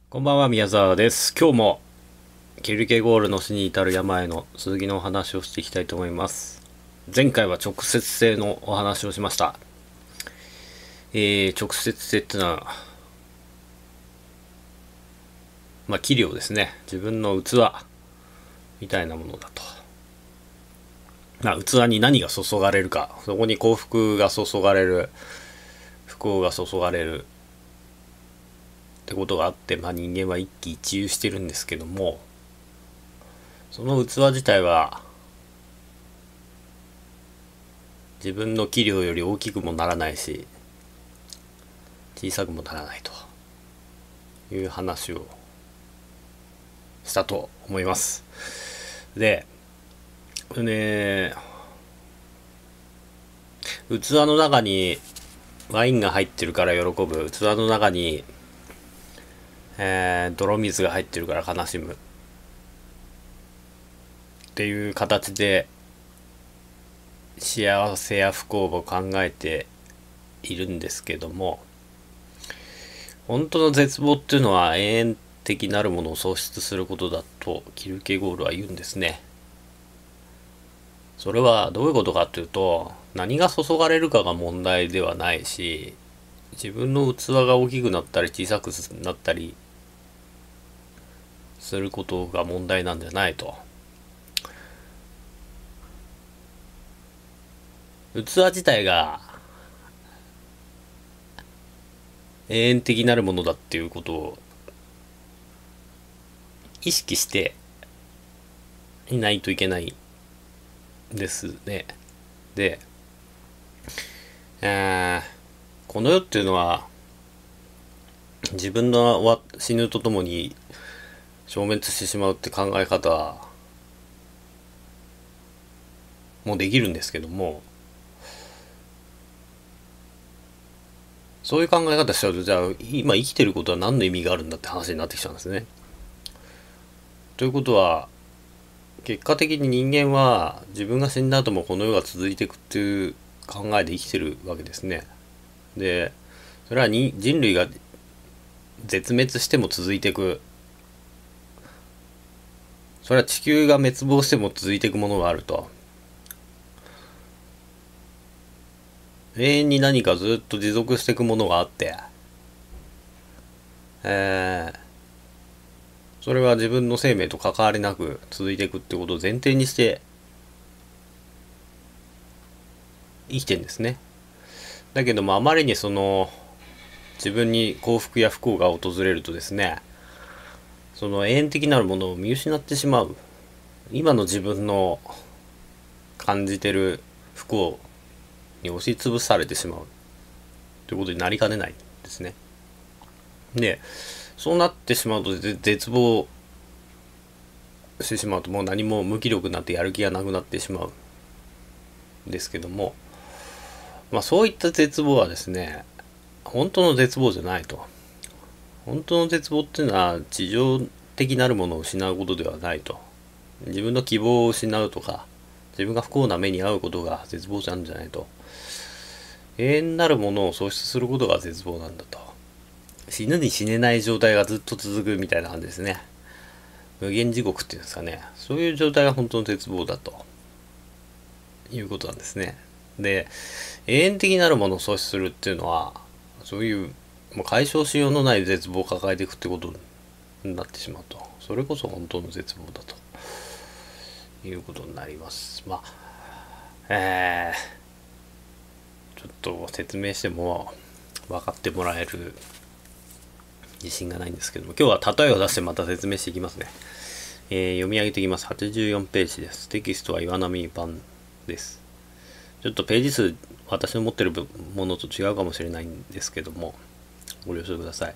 こんばんは、宮沢です。今日もキルケゴールの死に至る病の続きのお話をしていきたいと思います。前回は直接性のお話をしました。直接性ってのは、器量ですね。自分の器みたいなものだと。器に何が注がれるか、そこに幸福が注がれる、不幸が注がれるってことがあって、人間は一喜一憂してるんですけども、その器自体は自分の器量より大きくもならないし小さくもならないという話をしたと思います。で器の中にワインが入ってるから喜ぶ、器の中に、泥水が入ってるから悲しむっていう形で幸せや不幸を考えているんですけども、本当の絶望っていうのは永遠的なるものを喪失することだとキルケゴールは言うんですね。それはどういうことかというと、何が注がれるかが問題ではないし、自分の器が大きくなったり小さくなったりすることが問題なんじゃないと。器自体が永遠的なるものだっていうことを意識していないといけないですね。で、この世っていうのは自分の死ぬとともに消滅してしまうって考え方もできるんですけども、そういう考え方しちゃうと、じゃあ今生きてることは何の意味があるんだって話になってきちゃうんですね。ということは、結果的に人間は自分が死んだ後もこの世が続いていくっていう考えで生きてるわけですね。で、それは人類が絶滅しても続いていく。それは地球が滅亡しても続いていくものがあると。永遠に何かずっと持続していくものがあって、それは自分の生命と関わりなく続いていくってことを前提にして生きてんですね。だけどもあまりに自分に幸福や不幸が訪れるとですね、その永遠的なるものを見失ってしまう。今の自分の感じてる不幸に押しつぶされてしまうということになりかねないんですね。で、そうなってしまうと絶望してしまうと、もう何も無気力になってやる気がなくなってしまうんですけども、そういった絶望はですね、本当の絶望じゃないと。本当の絶望っていうのは地上的なるものを失うことではないと。自分の希望を失うとか、自分が不幸な目に遭うことが絶望なんじゃないと。永遠なるものを喪失することが絶望なんだと。死ぬに死ねない状態がずっと続くみたいな感じですね。無限地獄っていうんですかね。そういう状態が本当の絶望だということなんですね。で、永遠的なるものを喪失するっていうのは、そういうもう解消しようのない絶望を抱えていくってことになってしまうと。それこそ本当の絶望だということになります。ちょっと説明しても分かってもらえる自信がないんですけども、今日は例えを出してまた説明していきますね。読み上げていきます。84ページです。テキストは岩波版です。ちょっとページ数、私の持ってるものと違うかもしれないんですけども、ご了承ください。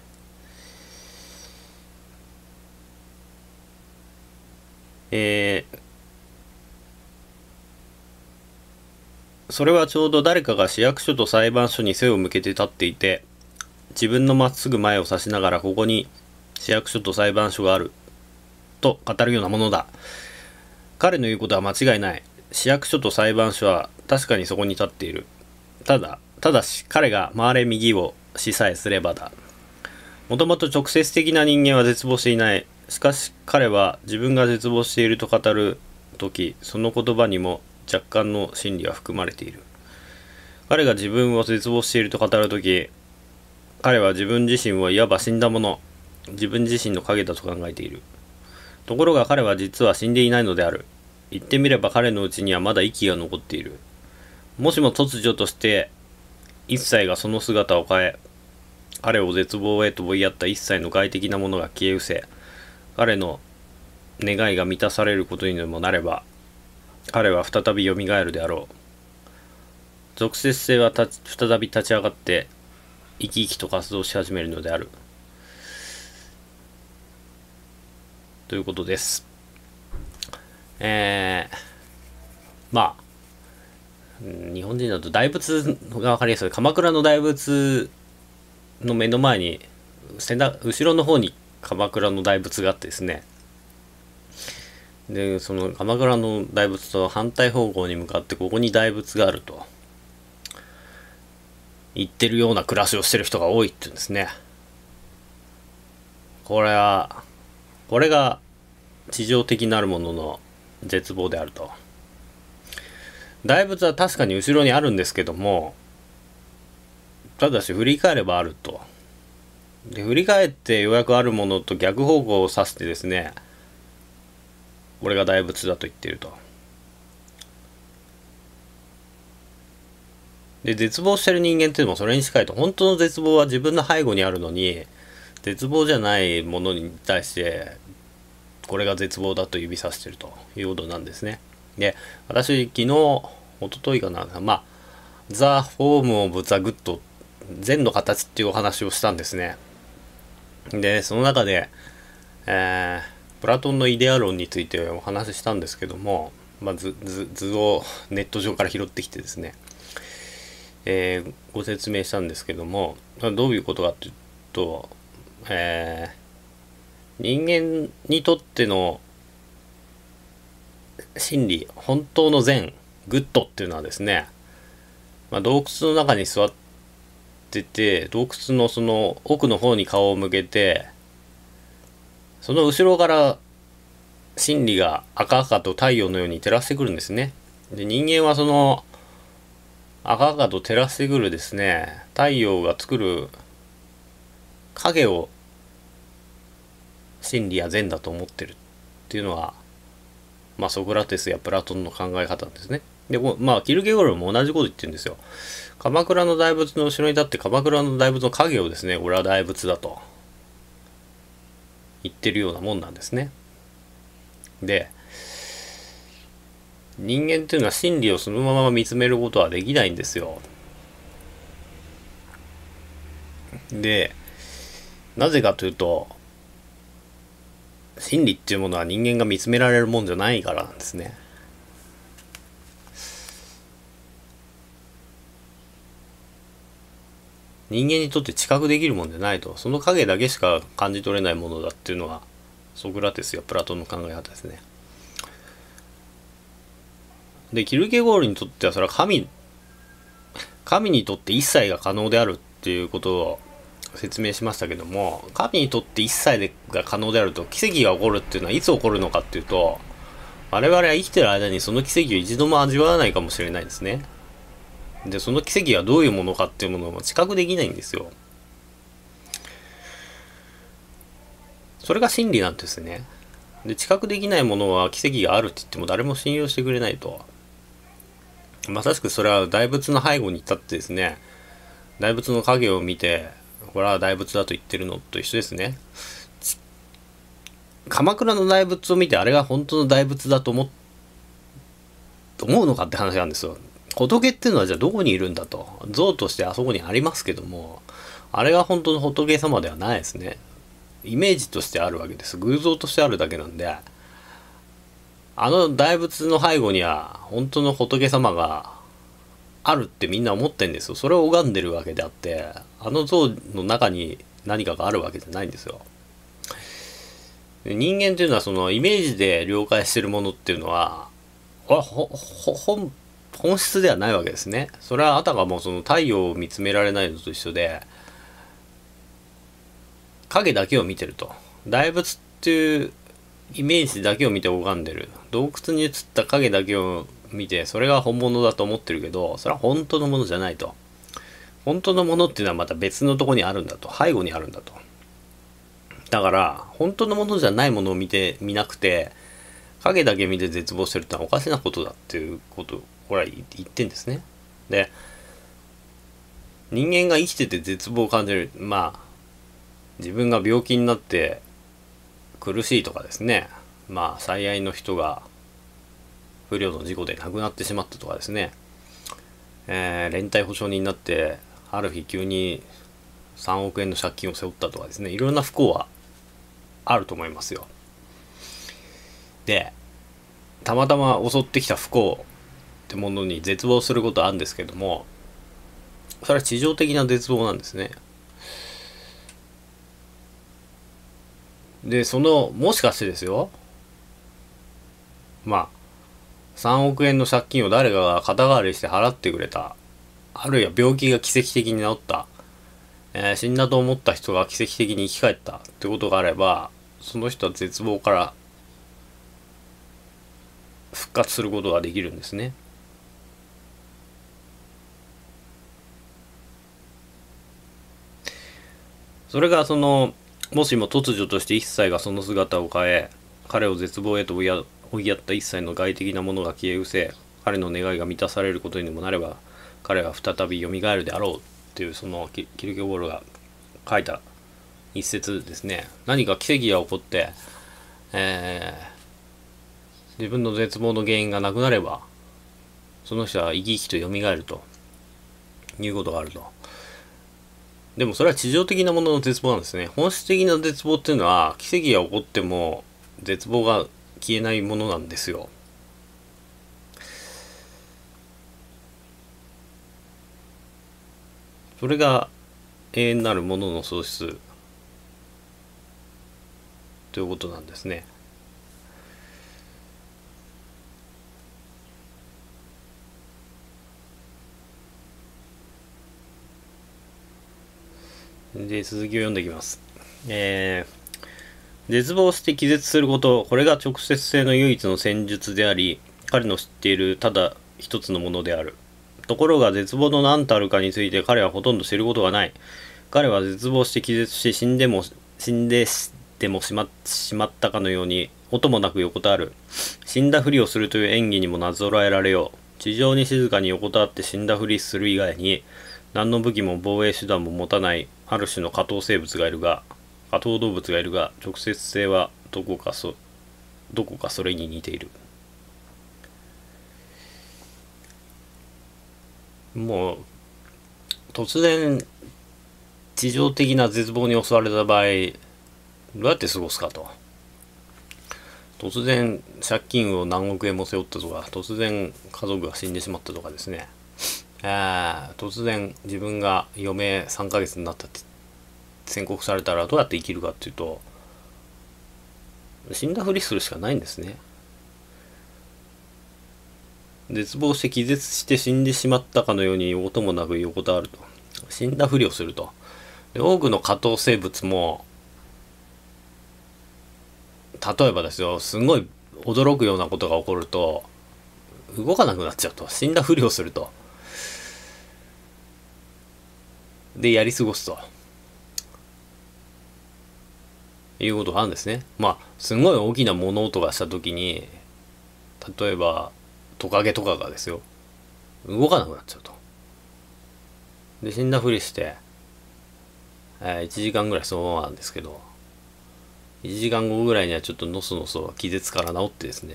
それはちょうど誰かが市役所と裁判所に背を向けて立っていて、自分のまっすぐ前を指しながら、ここに市役所と裁判所があると語るようなものだ。彼の言うことは間違いない。市役所と裁判所は確かにそこに立っている。ただし彼が回れ右をしさえすればだ。 もともと直接的な人間は絶望していない。しかし彼は自分が絶望していると語るとき、その言葉にも若干の真理が含まれている。彼が自分を絶望していると語るとき、彼は自分自身をいわば死んだもの、自分自身の影だと考えている。ところが彼は実は死んでいないのである。言ってみれば彼のうちにはまだ息が残っている。もしも突如として一切がその姿を変え、彼を絶望へと追いやった一切の外的なものが消え失せ、彼の願いが満たされることにでもなれば、彼は再びよみがえるであろう。俗接性は再び立ち上がって生き生きと活動し始めるのである。ということです。まあ日本人だと大仏が分かりやすい。鎌倉の大仏の目の前に後ろの方に鎌倉の大仏があってですね、でその鎌倉の大仏と反対方向に向かってここに大仏があると言ってるような暮らしをしてる人が多いって言うんですね。これが地上的なるものの絶望であると。大仏は確かに後ろにあるんですけども、ただし振り返ればあると。で振り返ってようやくあるものと逆方向を指してですね、これが大仏だと言っていると。で絶望してる人間っていうのもそれに近いと。本当の絶望は自分の背後にあるのに、絶望じゃないものに対してこれが絶望だと指さしてるということなんですね。で私昨日一昨日かな、ザ・フォーム・オブ・ザ・グッド、善の形っていうお話をしたんですね。でその中で、プラトンのイデア論についてお話ししたんですけども、図をネット上から拾ってきてですね、ご説明したんですけども、どういうことかっていうと、人間にとっての真理、本当の善、グッドっていうのはですね、洞窟の中に座ってて、洞窟のその奥の方に顔を向けて、その後ろから真理が赤々と太陽のように照らしてくるんですね。で人間はその赤々と照らしてくるですね、太陽が作る影を真理や善だと思ってるっていうのは、ソクラテスやプラトンの考え方なんですね。でキルケゴルも同じこと言ってるんですよ。鎌倉の大仏の後ろに立って鎌倉の大仏の影をですね、俺は大仏だと言ってるようなもんなんですね。で人間っていうのは真理をそのまま見つめることはできないんですよ。でなぜかというと、真理っていうものは人間が見つめられるもんじゃないからなんですね。人間にとって知覚できるもんじゃないと。その影だけしか感じ取れないものだっていうのはソクラテスやプラトンの考え方ですね。でキルケゴールにとってはそれは神にとって一切が可能であるっていうことを説明しましたけども、神にとって一切が可能であると、奇跡が起こるっていうのはいつ起こるのかっていうと、我々は生きてる間にその奇跡を一度も味わわないかもしれないですね。でその奇跡がどういうものかっていうものを知覚できないんですよ。それが真理なんですね。で知覚できないものは奇跡があるって言っても誰も信用してくれないと。まさしくそれは大仏の背後に立ってですね、大仏の影を見てこれは大仏だと言ってるのと一緒ですね。鎌倉の大仏を見てあれが本当の大仏だと思うのかって話なんですよ。仏っていうのはじゃあどこにいるんだと。像としてあそこにありますけども、あれが本当の仏様ではないですね。イメージとしてあるわけです。偶像としてあるだけなんで、あの大仏の背後には本当の仏様があるってみんな思ってんですよ。それを拝んでるわけであって、あの像の中に何かがあるわけじゃないんですよ。人間っていうのはそのイメージで了解してるものっていうのは本質ではないわけですね。それはあたかもその太陽を見つめられないのと一緒で、 影だけを見てると。大仏っていうイメージだけを見て拝んでる。洞窟に映った影だけを見て、それが本物だと思ってるけど、それは本当のものじゃないと。本当のものっていうのはまた別のとこにあるんだと。背後にあるんだと。だから、本当のものじゃないものを見なくて、影だけ見て絶望してるってのはおかしなことだっていうことを、これは言ってんですね。で、人間が生きてて絶望を感じる。まあ、自分が病気になって苦しいとかですね。まあ、最愛の人が不慮の事故で亡くなってしまったとかですね。連帯保証人になって、ある日急に3億円の借金を背負ったとかですね。いろんな不幸はあると思いますよ。で、たまたま襲ってきた不幸ってものに絶望することはあるんですけども、それは地上的な絶望なんですね。で、もしかしてですよ、まあ、3億円の借金を誰かが肩代わりして払ってくれた。あるいは病気が奇跡的に治った。死んだと思った人が奇跡的に生き返ったってことがあれば、その人は絶望から復活することができるんですね。それがもしも突如として一切がその姿を変え、彼を絶望へと追いやった一切の外的なものが消え失せ、彼の願いが満たされることにもなれば、彼は再び蘇るであろうっていうキルケゴールが書いた一節ですね。何か奇跡が起こって、自分の絶望の原因がなくなれば、その人は生き生きと蘇るということがあると。でもそれは地上的なものの絶望なんですね。本質的な絶望っていうのは、奇跡が起こっても絶望が消えないものなんですよ。それが永遠なるものの喪失ということなんですね。で、続きを読んでいきます。絶望して気絶すること、これが直接性の唯一の戦術であり、彼の知っているただ一つのものである。ところが絶望の何たるかについて彼はほとんど知ることがない。彼は絶望して気絶し死んでもしまったかのように音もなく横たわる。死んだふりをするという演技にもなぞらえられよう。地上に静かに横たわって死んだふりする以外に何の武器も防衛手段も持たないある種の下等動物がいるが、直接性はどこかそれに似ている。もう突然地上的な絶望に襲われた場合、どうやって過ごすかと。突然借金を何億円も背負ったとか、突然家族が死んでしまったとかですね。突然自分が余命3ヶ月になったって宣告されたらどうやって生きるかっていうと、死んだふりするしかないんですね。絶望して気絶して死んでしまったかのように音もなく横たわると。死んだふりをすると。で、多くの下等生物も、例えばですよ、すごい驚くようなことが起こると、動かなくなっちゃうと。死んだふりをすると。で、やり過ごすと。いうことがあるんですね。まあ、すごい大きな物音がしたときに、例えば、トカゲとかがですよ、動かなくなっちゃうと。で、死んだふりして、1時間ぐらいそのままなんですけど、1時間後ぐらいにはちょっとのそのそ気絶から治ってですね、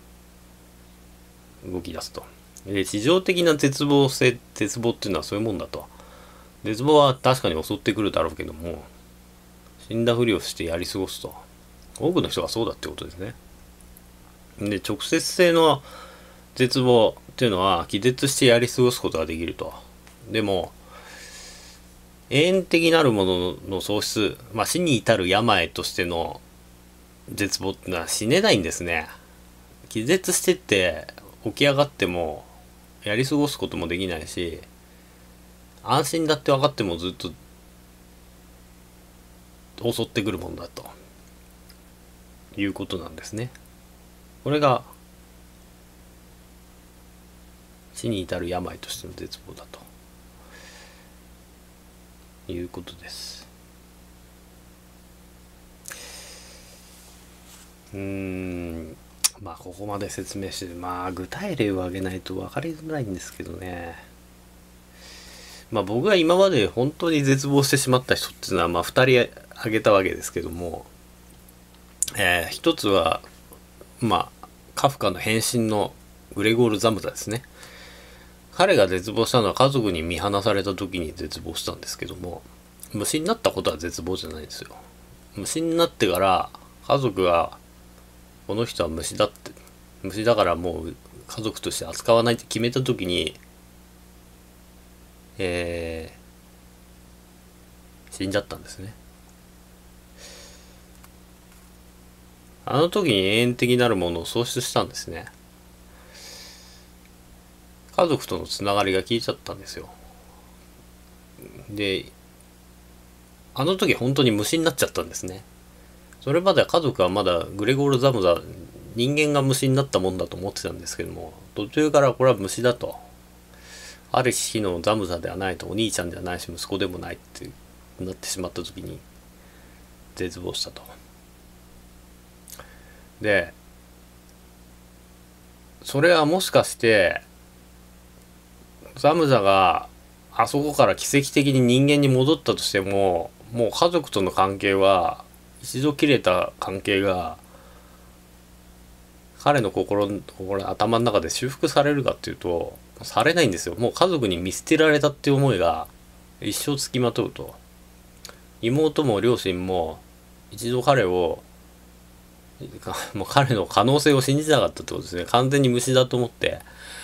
動き出すと。で、地上的な絶望っていうのはそういうもんだと。絶望は確かに襲ってくるだろうけども、死んだふりをしてやり過ごすと。多くの人がそうだってことですね。で、直接性の絶望っていうのは気絶してやり過ごすことができると。でも、永遠的なるものの喪失、まあ死に至る病としての絶望っていうのは死ねないんですね。気絶してって起き上がってもやり過ごすこともできないし、安心だって分かってもずっと襲ってくるものだということなんですね。これが死に至る病としての絶望だということです。まあここまで説明して、まあ具体例を挙げないと分かりづらいんですけどね。まあ僕が今まで本当に絶望してしまった人っていうのはまあ2人挙げたわけですけども、一つはまあカフカの変身のグレゴール・ザムザですね。彼が絶望したのは家族に見放された時に絶望したんですけども、虫になったことは絶望じゃないんですよ。虫になってから家族がこの人は虫だって、虫だからもう家族として扱わないって決めた時に、死んじゃったんですね。あの時に永遠的なるものを喪失したんですね。家族とのつながりが消えちゃったんですよ。で、あの時本当に虫になっちゃったんですね。それまでは家族はまだグレゴール・ザムザ、人間が虫になったもんだと思ってたんですけども、途中からこれは虫だと。ある日のザムザではないと、お兄ちゃんではないし息子でもないってなってしまった時に絶望したと。で、それはもしかしてザムザがあそこから奇跡的に人間に戻ったとしても、もう家族との関係は一度切れた関係が彼の頭の中で修復されるかっていうとされないんですよ。もう家族に見捨てられたっていう思いが一生つきまとうと。妹も両親も一度彼をもう彼の可能性を信じなかったってことですね。完全に虫だと思って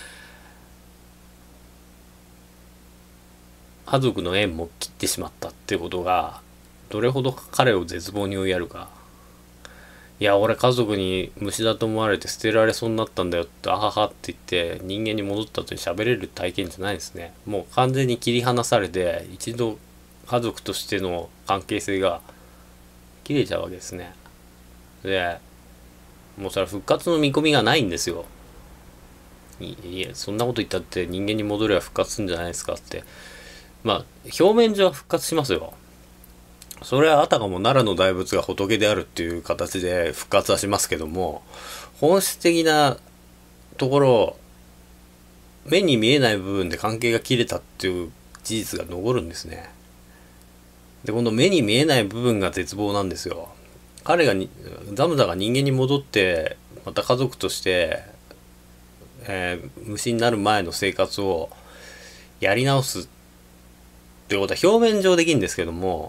家族の縁も切ってしまったってことがどれほど彼を絶望に追いやるか。いや俺家族に虫だと思われて捨てられそうになったんだよってあははって言って人間に戻った後に喋れる体験じゃないですね。もう完全に切り離されて一度家族としての関係性が切れちゃうわけですね。でもうそれは復活の見込みがないんですよ。いやそんなこと言ったって人間に戻れば復活するんじゃないですかって。まあ表面上は復活しますよ。それはあたかも奈良の大仏が仏であるっていう形で復活はしますけども、本質的なところ目に見えない部分で関係が切れたっていう事実が残るんですね。でこの目に見えない部分が絶望なんですよ。彼がザムザが人間に戻ってまた家族として、虫になる前の生活をやり直すってことは表面上できるんですけども、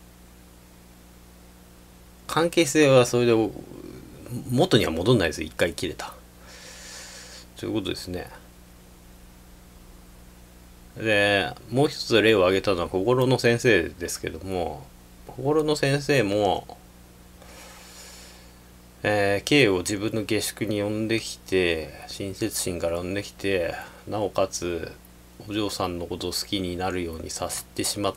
関係性はそれで元には戻んないです。一回切れたということですね。でもう一つ例を挙げたのは心の先生ですけども、心の先生も、K を自分の下宿に呼んできて、親切心から呼んできて、なおかつお嬢さんのことを好きになるようにさせてしまって、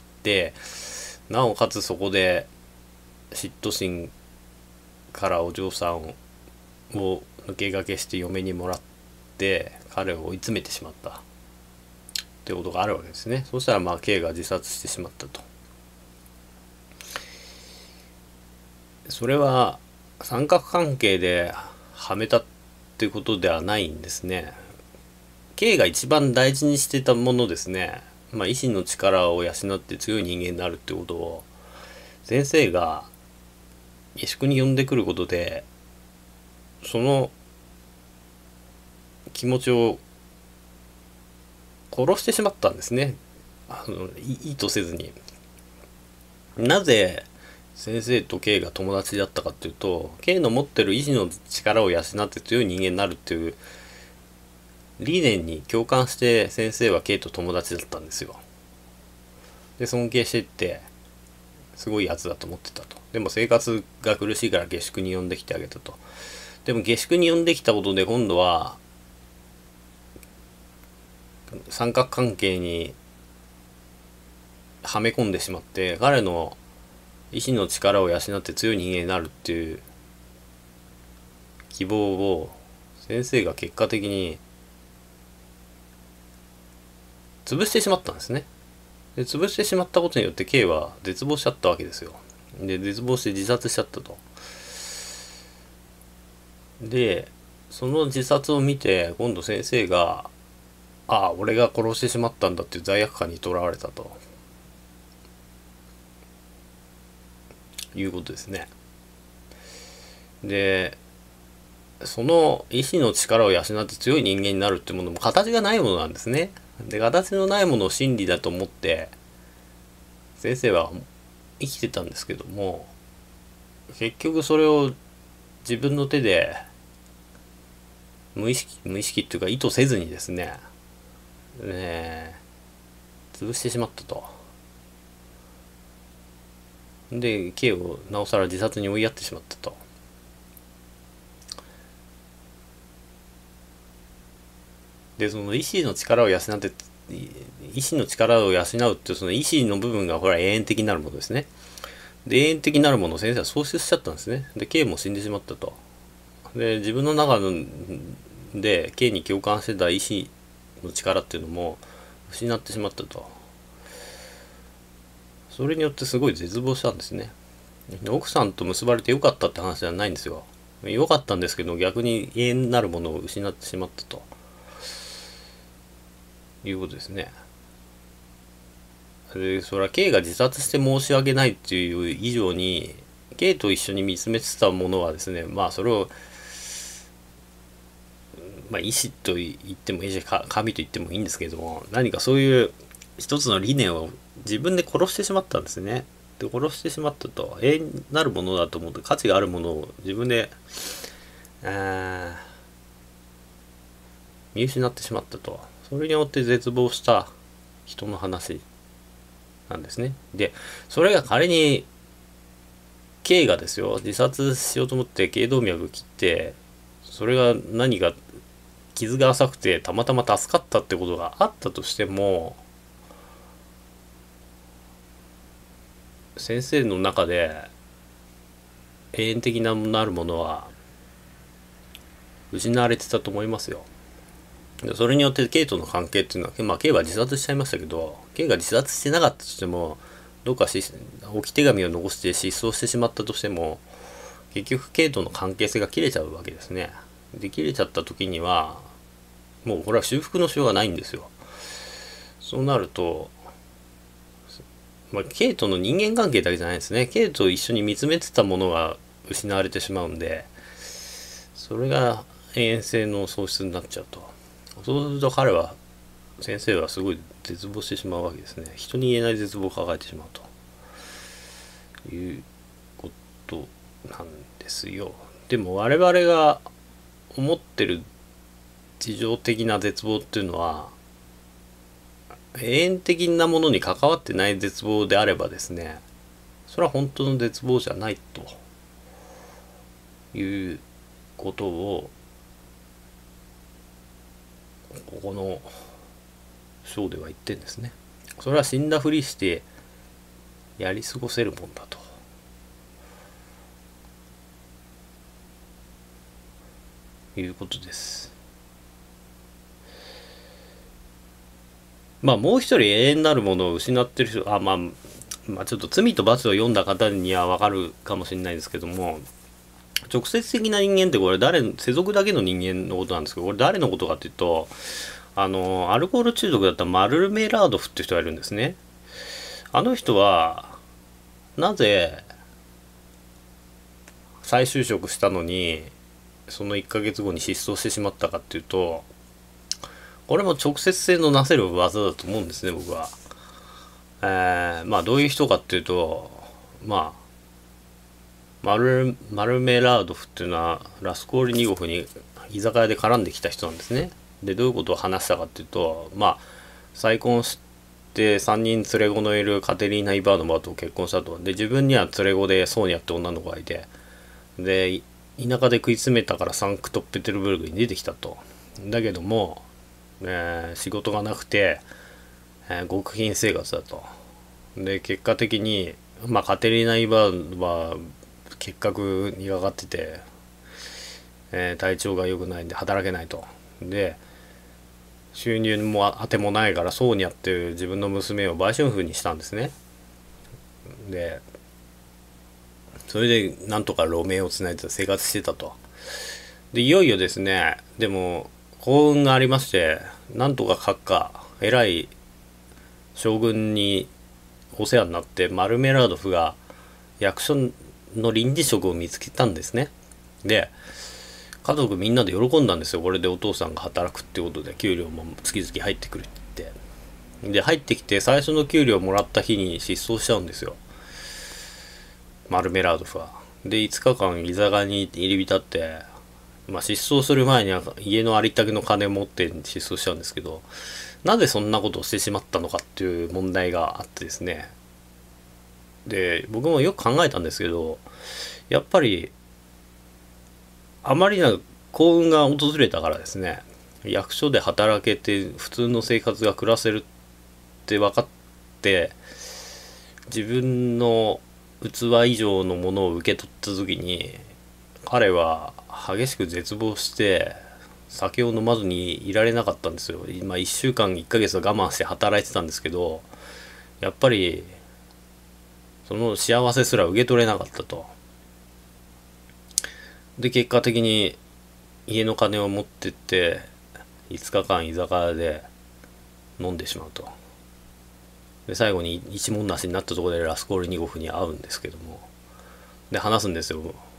なおかつそこで嫉妬心からお嬢さんを抜け駆けして嫁にもらって彼を追い詰めてしまったってことがあるわけですね。そしたらまあ K が自殺してしまったと。それは三角関係ではめたっていうことではないんですね。K が一番大事にしてたものですね。まあ意志の力を養って強い人間になるってことを先生が下宿に呼んでくることでその気持ちを殺してしまったんですね。意図せずに。なぜ先生と K が友達だったかっていうと、 K の持ってる意志の力を養って強い人間になるっていう理念に共感して先生は K と友達だったんですよ。で尊敬していってすごいやつだと思ってたと。でも生活が苦しいから下宿に呼んできてあげたと。でも下宿に呼んできたことで今度は三角関係にはめ込んでしまって彼の意志の力を養って強い人間になるっていう希望を先生が結果的に潰してしまったんですね。で潰してしまったことによって K は絶望しちゃったわけですよ。で絶望して自殺しちゃったと。でその自殺を見て今度先生がああ俺が殺してしまったんだっていう罪悪感にとらわれたということですね。でその意志の力を養って強い人間になるってものも形がないものなんですね。で形のないものを真理だと思って先生は生きてたんですけども、結局それを自分の手で無意識っていうか意図せずにですね潰してしまったと。で K をなおさら自殺に追いやってしまったと。でその意志の力を養って意志の力を養うってその意志の部分がほら永遠的になるものですね。で永遠的になるものを先生は喪失しちゃったんですね。で K も死んでしまったと。で自分の中で K に共感してた意志の力っていうのも失ってしまったと。それによってすごい絶望したんですね。奥さんと結ばれてよかったって話じゃないんですよ。よかったんですけど逆に永遠なるものを失ってしまったということですね。でそれは K が自殺して申し訳ないっていう以上に K と一緒に見つめてたものはですね、まあそれを意志と言ってもいいし神と言ってもいいんですけども、何かそういう一つの理念を自分で殺してしまったんですね。で殺してしまったと。永遠なるものだと思って価値があるものを自分で見失ってしまったと。それによって絶望した人の話なんですね。でそれが仮に K がですよ自殺しようと思って頸動脈切って、それが何か傷が浅くてたまたま助かったってことがあったとしても、先生の中で永遠的ななるものは失われてたと思いますよ。でそれによって K との関係っていうのは、K は自殺しちゃいましたけど K が自殺してなかったとしても、どうか置き手紙を残して失踪してしまったとしても、結局 K との関係性が切れちゃうわけですね。で切れちゃった時にはもうこれは修復のしようがないんですよ。そうなるとK との人間関係だけじゃないですね。K と一緒に見つめてたものが失われてしまうんで、それが永遠性の喪失になっちゃうと。そうすると先生はすごい絶望してしまうわけですね。人に言えない絶望を抱えてしまうということなんですよ。でも我々が思ってる事情的な絶望っていうのは永遠的なものに関わってない絶望であればですね、それは本当の絶望じゃないということをここの章では言ってんですね。それは死んだふりしてやり過ごせるもんだということです。もう一人永遠なるものを失ってる人、ちょっと罪と罰を読んだ方にはわかるかもしれないですけども、直接的な人間ってこれ世俗だけの人間のことなんですけど、これ誰のことかっていうと、アルコール中毒だったマルメラードフっていう人がいるんですね。あの人はなぜ再就職したのにその1ヶ月後に失踪してしまったかっていうと、これも直接性のなせる技だと思うんですね、僕は。どういう人かっていうと、マルメラードフっていうのはラスコーリニゴフに居酒屋で絡んできた人なんですね。でどういうことを話したかっていうと、再婚して3人連れ子のいるカテリーナ・イバーノバと結婚したと。で自分には連れ子でソーニャって女の子がいて、で田舎で食い詰めたからサンクトペテルブルクに出てきたと。だけども、仕事がなくて、極貧生活だと。で結果的にまあカテリーナ・イバーは結核にかかってて、体調が良くないんで働けないと。で収入もあてもないからそうにやって自分の娘を売春婦にしたんですね。でそれでなんとか路面をつないで生活してたと。でいよいよですね、でも幸運がありまして、なんとか閣下偉い将軍にお世話になって、マルメラードフが役所の臨時職を見つけたんですね。で家族みんなで喜んだんですよ。これでお父さんが働くってことで給料も月々入ってくるって言って。で入ってきて最初の給料もらった日に失踪しちゃうんですよ、マルメラードフは。で5日間居酒屋に入り浸って、まあ、失踪する前には家のありったけの金を持って失踪しちゃうんですけど、なぜそんなことをしてしまったのかっていう問題があってですね。で僕もよく考えたんですけど、やっぱりあまりな幸運が訪れたからですね、役所で働けて普通の生活が暮らせるって分かって、自分の器以上のものを受け取った時に彼は激しく絶望して酒を飲まずにいられなかったんですよ。今1週間1ヶ月は我慢して働いてたんですけど、やっぱりその幸せすら受け取れなかったと。で結果的に家の金を持ってって5日間居酒屋で飲んでしまうと。で最後に一文無しになったところでラスコールニコフに会うんですけども、で話すんですよ。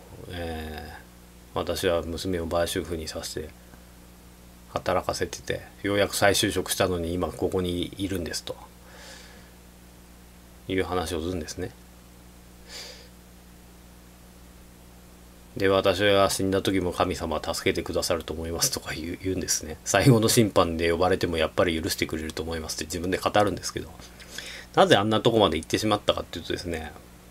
私は娘を売春婦にさせて働かせてて、ようやく再就職したのに今ここにいるんですという話をするんですね。で私は死んだ時も神様は助けてくださると思いますとか言うんですね。最後の審判で呼ばれてもやっぱり許してくれると思いますって自分で語るんですけど、なぜあんなとこまで行ってしまったかっていうとですね、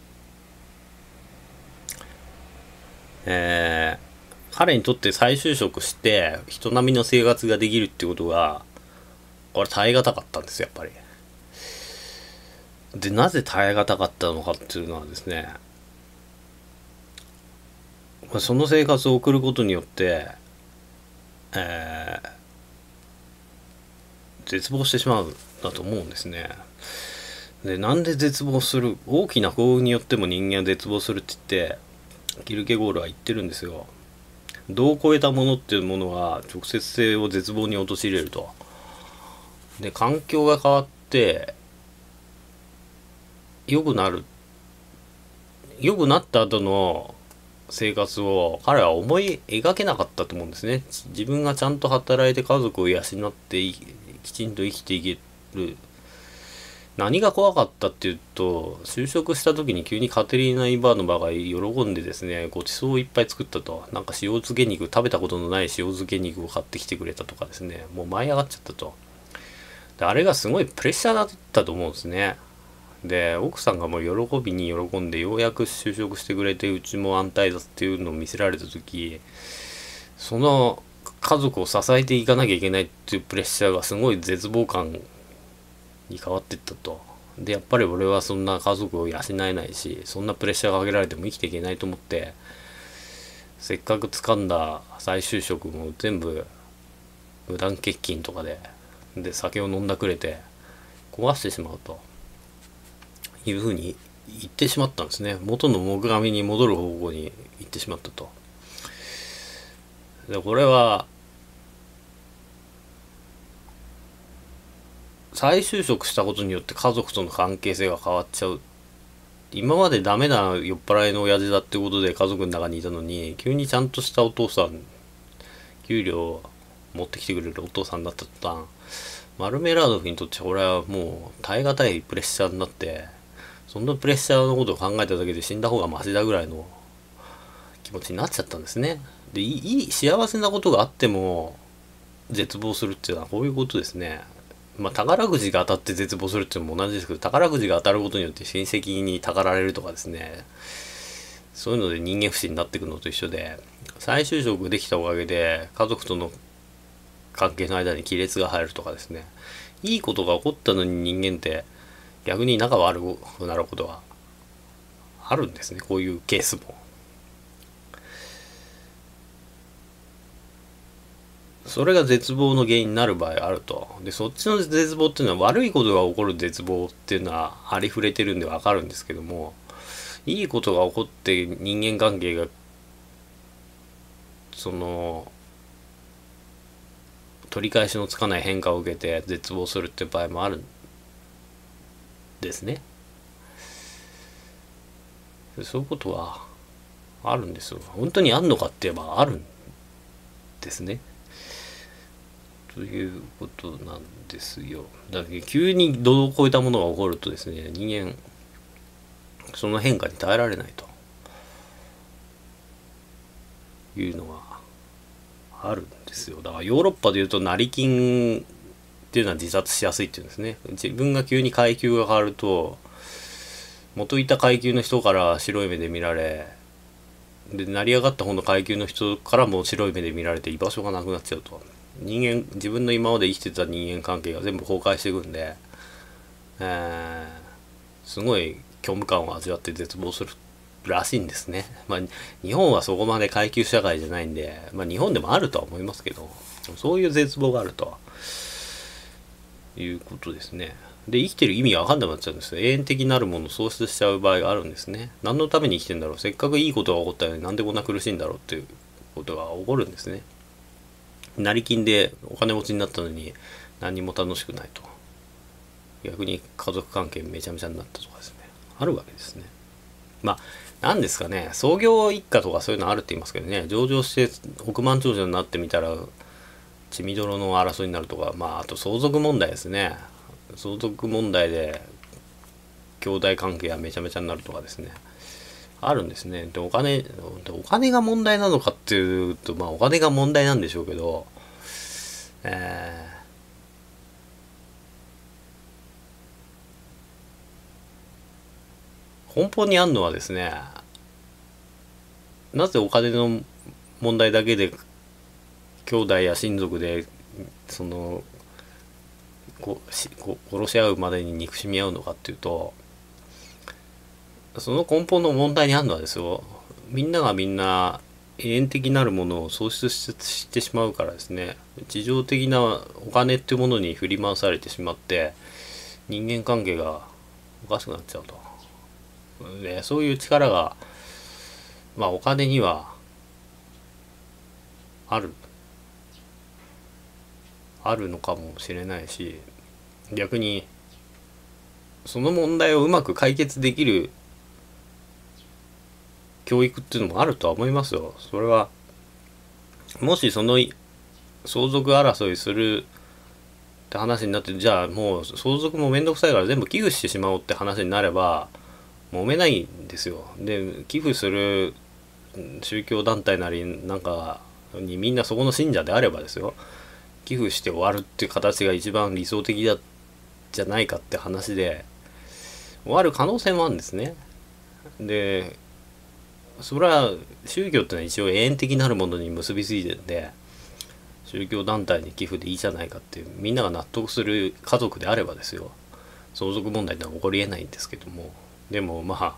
彼にとって再就職して人並みの生活ができるってことがこれ耐え難かったんですよ、やっぱり。でなぜ耐え難かったのかっていうのはですね、その生活を送ることによって、絶望してしまうんだと思うんですね。でなんで絶望する、大きな幸運によっても人間は絶望するって言ってキルケゴールは言ってるんですよ。度を超えたものっていうものは直接性を絶望に陥れると。で環境が変わって良くなる、良くなった後の生活を彼は思い描けなかったと思うんですね。自分がちゃんと働いて家族を養ってきちんと生きていける。何が怖かったっていうと、就職した時に急にカテリーナ・イバーノバが喜んでですね、ごちそうをいっぱい作ったと。なんか塩漬け肉、食べたことのない塩漬け肉を買ってきてくれたとかですね、もう舞い上がっちゃったと。であれがすごいプレッシャーだったと思うんですね。で奥さんがもう喜びに喜んでようやく就職してくれて、うちも安泰だっていうのを見せられた時、その家族を支えていかなきゃいけないっていうプレッシャーがすごい絶望感に変わっていったと。でやっぱり俺はそんな家族を養えないし、そんなプレッシャーがかけられても生きていけないと思って、せっかく掴んだ再就職も全部無断欠勤とかで酒を飲んだくれて壊してしまうというふうに言ってしまったんですね。元の木阿弥に戻る方向に行ってしまったと。でこれは再就職したことによって家族との関係性が変わっちゃう。今までダメな酔っ払いの親父だってことで家族の中にいたのに、急にちゃんとしたお父さん、給料を持ってきてくれるお父さんだった途端、マルメラードフにとって俺はもう耐え難いプレッシャーになって、そんなプレッシャーのことを考えただけで死んだ方がマシだぐらいの気持ちになっちゃったんですね。で幸せなことがあっても絶望するっていうのはこういうことですね。まあ宝くじが当たって絶望するっていうのも同じですけど、宝くじが当たることによって親戚にたかられるとかですね、そういうので人間不信になっていくのと一緒で、再就職できたおかげで家族との関係の間に亀裂が入るとかですね、いいことが起こったのに人間って逆に仲悪くなることがあるんですね、こういうケースも。それが絶望の原因になる場合があると。で、そっちの絶望っていうのは、悪いことが起こる絶望っていうのはありふれてるんでわかるんですけども、いいことが起こって人間関係がその取り返しのつかない変化を受けて絶望するっていう場合もあるんですね。そういうことはあるんですよ。本当にあんのかって言えばあるんですね。ということなんですよ。だから急に度を超えたものが起こるとですね、人間その変化に耐えられないというのがあるんですよ。だからヨーロッパでいうと成金っていうのは自殺しやすいっていうんですね。自分が急に階級が変わると元いた階級の人から白い目で見られ、で成り上がった方の階級の人からも白い目で見られて居場所がなくなっちゃうと、自分の今まで生きてた人間関係が全部崩壊していくんで、すごい虚無感を味わって絶望するらしいんですね。まあ日本はそこまで階級社会じゃないんで、まあ日本でもあるとは思いますけど、そういう絶望があるということですね。で、生きてる意味が分かんなくなっちゃうんですよ。永遠的なるものを喪失しちゃう場合があるんですね。何のために生きてんだろう、せっかくいいことが起こったのになんでこんな苦しいんだろうっていうことが起こるんですね。成金でお金持ちになったのに何にも楽しくないと、逆に家族関係めちゃめちゃになったとかですね、あるわけですね。まあなんですかね、創業一家とかそういうのあるって言いますけどね、上場して億万長者になってみたら血みどろの争いになるとか、まああと相続問題ですね。相続問題で兄弟関係がめちゃめちゃになるとかですね、あるんですね。で、お金が問題なのかっていうと、まあお金が問題なんでしょうけど、根本にあるのはですね、なぜお金の問題だけで兄弟や親族でその殺し合うまでに憎しみ合うのかっていうと、その根本の問題にあるのはですよ、みんながみんな永遠的なるものを喪失してしまうからですね。事情的なお金っていうものに振り回されてしまって人間関係がおかしくなっちゃうと。で、そういう力がまあお金にはあるのかもしれないし、逆にその問題をうまく解決できる教育っていうのもあるとは思いますよ。それはもしその相続争いするって話になって、じゃあもう相続もめんどくさいから全部寄付してしまおうって話になれば揉めないんですよ。で、寄付する宗教団体なりなんかにみんなそこの信者であればですよ、寄付して終わるっていう形が一番理想的だじゃないかって話で終わる可能性もあるんですね。で、それは宗教ってのは一応永遠的なるものに結びついてるんで、宗教団体に寄付でいいじゃないかっていうみんなが納得する家族であればですよ、相続問題ってのは起こりえないんですけども、でもまあ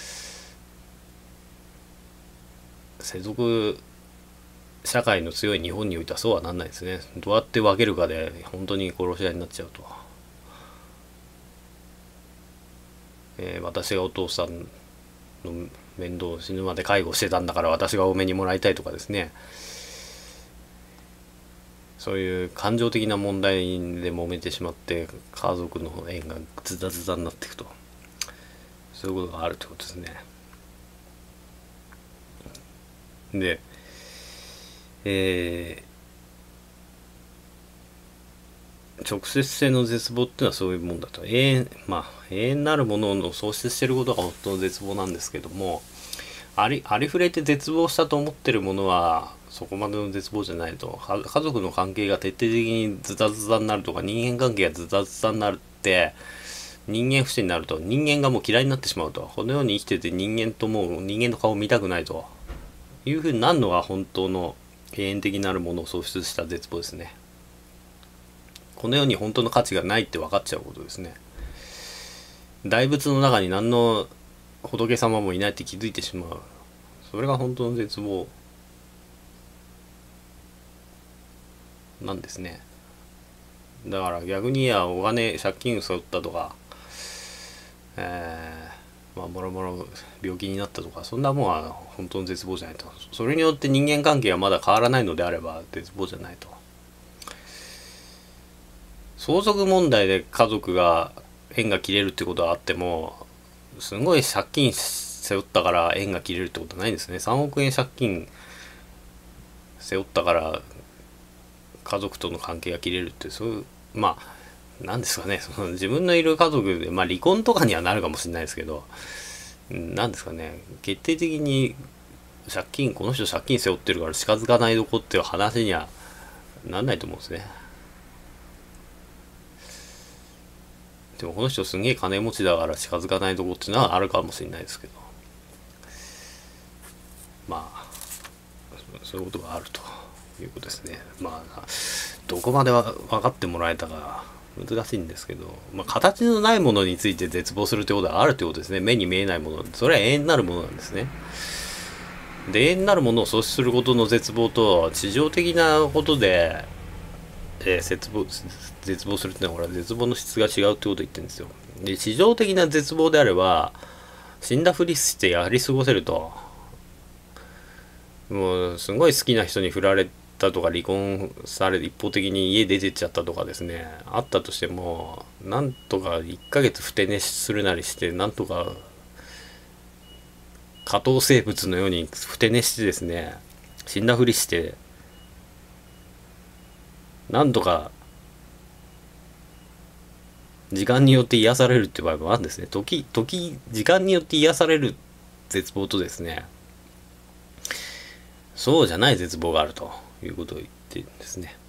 世俗社会の強い日本においてはそうはなんないですね。どうやって分けるかで本当に殺し合いになっちゃうと、私がお父さんの面倒を死ぬまで介護してたんだから私が多めにもらいたいとかですね、そういう感情的な問題で揉めてしまって家族の縁がズタズタになっていくと、そういうことがあるってことですね。で、直接性の絶望っていうのはそういうもんだと。永遠なるものを喪失していることが本当の絶望なんですけども、ありふれて絶望したと思ってるものはそこまでの絶望じゃないと。家族の関係が徹底的にズタズタになるとか、人間関係がズタズタになるって人間不信になると、人間がもう嫌いになってしまうと、この世に生きてて人間の顔を見たくないというふうになるのが本当の永遠的なるものを喪失した絶望ですね。この世に本当の価値がないって分かっちゃうことですね。大仏の中に何の仏様もいないって気づいてしまう。それが本当の絶望なんですね。だから逆にお金借金背負ったとか、まあもろもろ病気になったとか、そんなもんは本当の絶望じゃないと。それによって人間関係がまだ変わらないのであれば絶望じゃないと。相続問題で家族が縁が切れるってことはあっても、すごい借金背負ったから縁が切れるってことはないんですね。3億円借金背負ったから家族との関係が切れるって、そういう、まあなんですかね、その自分のいる家族で、まあ離婚とかにはなるかもしれないですけど、なんですかね、決定的にこの人借金背負ってるから近づかないどこっていう話にはなんないと思うんですね。でもこの人すげえ金持ちだから近づかないとこっていうのはあるかもしれないですけど、まあそういうことがあるということですね。まあどこまでは分かってもらえたか難しいんですけど、まあ、形のないものについて絶望するってことはあるってことですね。目に見えないもの、それは永遠なるものなんですね。で、永遠なるものを阻止することの絶望と地上的なことで、絶望するってのは、これは絶望の質が違うってことを言ってるんですよ。で、地上的な絶望であれば死んだふりしてやり過ごせると。もうすごい好きな人に振られたとか、離婚されて一方的に家出てっちゃったとかですね、あったとしてもなんとか1ヶ月ふて寝するなりして、なんとか下等生物のようにふて寝してですね、死んだふりしてなんとか時間によって癒されるって場合もあるんですね。時間によって癒される絶望とですね、そうじゃない絶望があるということを言っているんですね。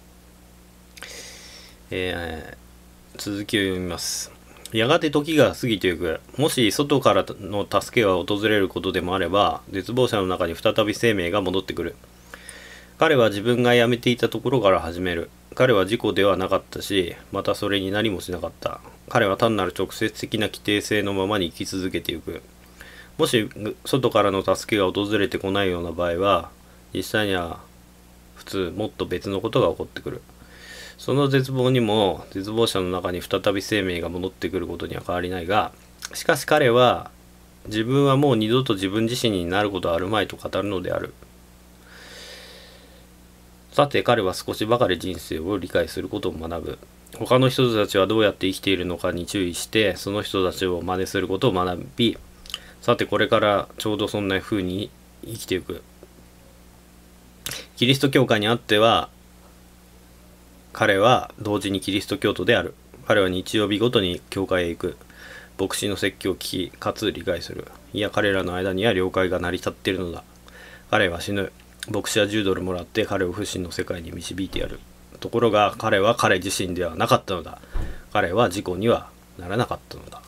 続きを読みます。やがて時が過ぎていく。もし外からの助けが訪れることでもあれば、絶望者の中に再び生命が戻ってくる。彼は自分が辞めていたところから始める。彼は事故ではなかったし、またそれになりもしなかった。彼は単なる直接的な規定性のままに生き続けていく。もし外からの助けが訪れてこないような場合は、実際には普通もっと別のことが起こってくる。その絶望にも絶望者の中に再び生命が戻ってくることには変わりないが、しかし彼は自分はもう二度と自分自身になることはあるまいと語るのである。さて彼は少しばかり人生を理解することを学ぶ。他の人たちはどうやって生きているのかに注意して、その人たちを真似することを学び、さてこれからちょうどそんな風に生きていく。キリスト教会にあっては、彼は同時にキリスト教徒である。彼は日曜日ごとに教会へ行く。牧師の説教を聞き、かつ理解する。いや、彼らの間には了解が成り立っているのだ。彼は死ぬ。牧師は$10もらって彼を不信の世界に導いてやる。ところが彼は彼自身ではなかったのだ。彼は事故にはならなかったのだ。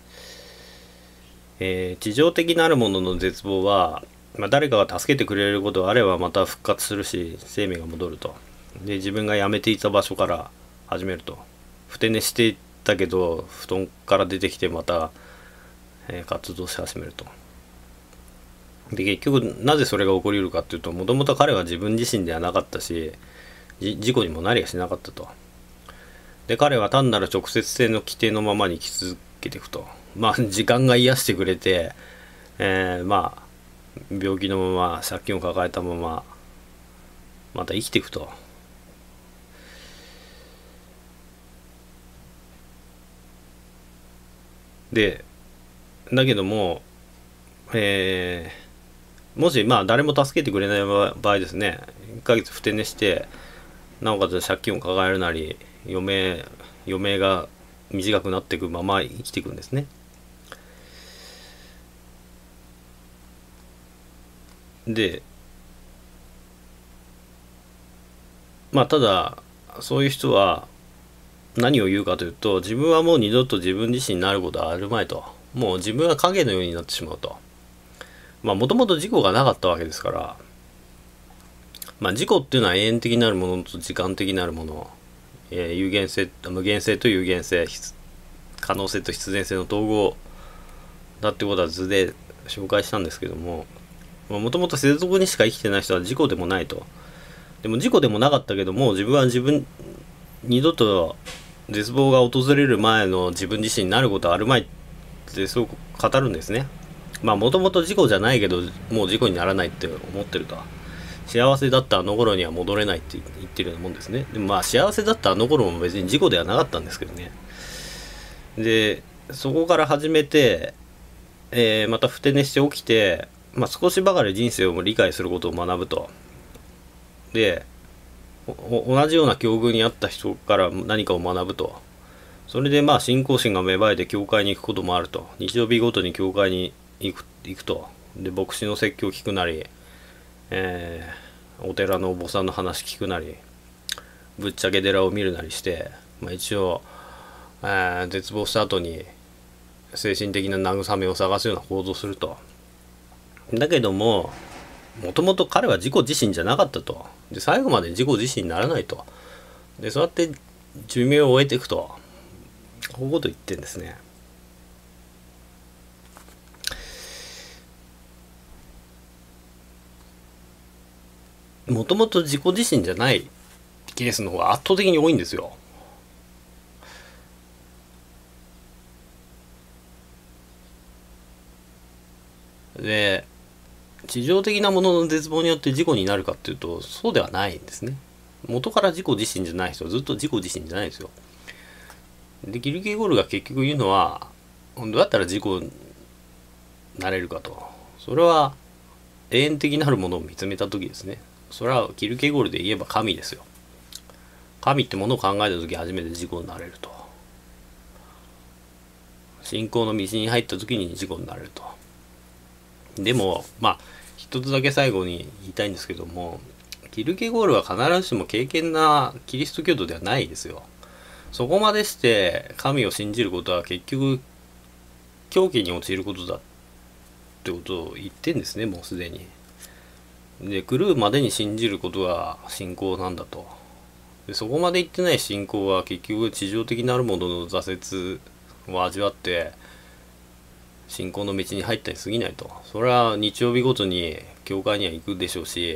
地上的なるものの絶望は、誰かが助けてくれることがあればまた復活するし、生命が戻ると。で、自分が辞めていた場所から始めると。ふて寝していったけど布団から出てきてまた、活動し始めると。で、結局なぜそれが起こり得るかっていうと、もともと彼は自分自身ではなかったし、事故にもなりはしなかったと。で、彼は単なる直接性の規定のままに生き続けていくと。時間が癒してくれて、病気のまま借金を抱えたまままた生きていくと。で、だけども、もし誰も助けてくれない場合ですね、1ヶ月ふて寝して、なおかつ借金を抱えるなり、余命が短くなっていくまま生きていくんですね。で、ただそういう人は何を言うかというと、自分はもう二度と自分自身になることはあるまいと。もう自分は影のようになってしまうと。もともと事故がなかったわけですから、事故っていうのは永遠的なるものと時間的なるもの、有限性無限性と有限性、可能性と必然性の統合だってことは図で紹介したんですけども、もともと世俗にしか生きてない人は事故でもないと。でも事故でもなかったけども、自分は二度と絶望が訪れる前の自分自身になることはあるまいってそう語るんですね。もともと事故じゃないけどもう事故にならないって思ってると。幸せだったあの頃には戻れないって言ってるようなもんですね。でも幸せだったあの頃も別に事故ではなかったんですけどね。でそこから始めて、またふて寝して起きて、少しばかり人生を理解することを学ぶと。で同じような境遇にあった人から何かを学ぶと。それで信仰心が芽生えて教会に行くこともあると。日曜日ごとに教会に行くと。で牧師の説教を聞くなり、お寺のお坊さんの話聞くなり、ぶっちゃけ寺を見るなりして、一応、絶望した後に精神的な慰めを探すような行動をすると。だけどももともと彼は自己自身じゃなかったと。で最後まで自己自身にならないと。でそうやって寿命を終えていくと、こういうこと言ってるんですね。もともと自己自身じゃないケースの方が圧倒的に多いんですよ。で地上的なものの絶望によって事故になるかっていうとそうではないんですね。元から自己自身じゃない人はずっと自己自身じゃないですよ。でキルケゴールが結局言うのは、どうやったら自己になれるかと。それは永遠的なるものを見つめた時ですね。それはキルケゴールで言えば神ですよ。神ってものを考えた時初めて自己になれると。信仰の道に入った時に自己になれると。でも一つだけ最後に言いたいんですけども、キルケゴールは必ずしも敬虔なキリスト教徒ではないですよ。そこまでして神を信じることは結局狂気に陥ることだってことを言ってんですね、もうすでに。で狂うまでに信じることが信仰なんだと。でそこまで言ってない信仰は結局地上的なるものの挫折を味わって信仰の道に入ったに過ぎないと。それは日曜日ごとに教会には行くでしょうし、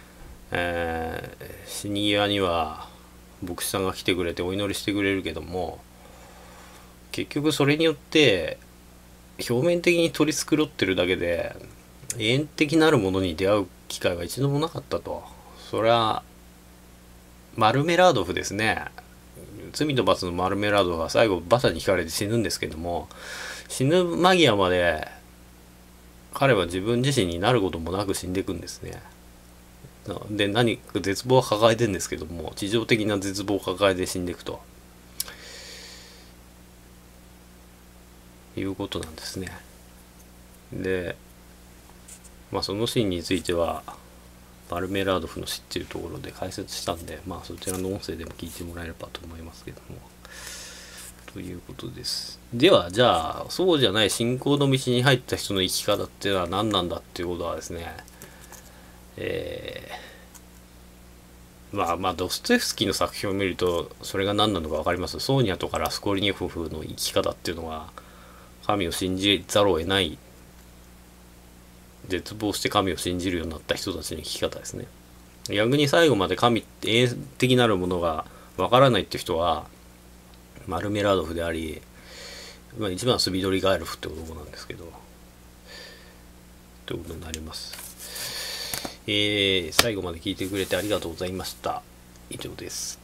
死に際には牧師さんが来てくれてお祈りしてくれるけども、結局それによって表面的に取り繕ってるだけで永遠的なるものに出会う機会は一度もなかったと。それはマルメラードフですね。罪と罰のマルメラードフが最後馬車にひかれて死ぬんですけども、死ぬ間際まで彼は自分自身になることもなく死んでいくんですね。で何か絶望を抱えてるんですけども、地上的な絶望を抱えて死んでいくということなんですね。でそのシーンについてはバルメラードフの知っているところで解説したんで、そちらの音声でも聞いてもらえればと思いますけども、ということです。ではじゃあそうじゃない信仰の道に入った人の生き方っていうのは何なんだっていうことはですね、ドストエフスキーの作品を見るとそれが何なのか分かります。ソーニャとかラスコリニェフの生き方っていうのは神を信じざるを得ない、絶望して神を信じるようになった人たちの生き方ですね。逆に最後まで神って永遠的なるものが分からないっていう人はマルメラードフであり、一番はスビドリガエルフって男なんですけど、ということになります。最後まで聞いてくれてありがとうございました。以上です。